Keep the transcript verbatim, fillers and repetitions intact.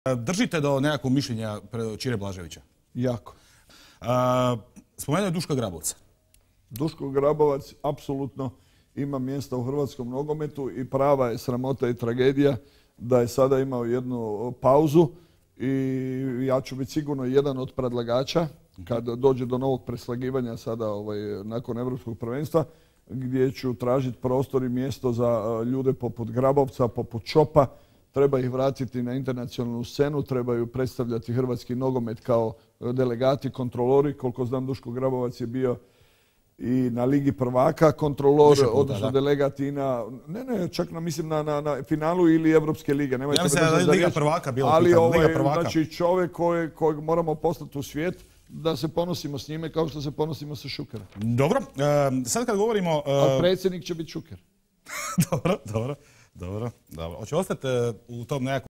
Držite do nekakvog mišljenja Čire Blaževića? Jako. Spomenuo je Duška Grabovca. Duško Grabovac apsolutno ima mjesta u hrvatskom nogometu i prava je sramota i tragedija da je sada imao jednu pauzu i ja ću biti sigurno jedan od predlagača kad dođe do novog preslagivanja sada ovaj, nakon Europskog prvenstva gdje ću tražiti prostor i mjesto za ljude poput Grabovca, poput Čopa. Treba ih vratiti na internacionalnu scenu, trebaju predstavljati hrvatski nogomet kao delegati, kontrolori. Koliko znam, Duško Grabovac je bio i na Ligi prvaka kontrolor, odnosno delegat i na, ne, ne, čak na, mislim na, na, na finalu ili Evropske lige. Nemojte ja mislim da je Liga prvaka bila ali pitanje. ovaj, Liga prvaka. Znači čovjek kojeg, kojeg moramo poslati u svijet da se ponosimo s njime kao što se ponosimo sa Šukerom. Dobro, e, sad kad govorimo... E... A predsjednik će biti Šuker. dobro, dobro, dobro, dobro. Hoće ostati u tom nekakvom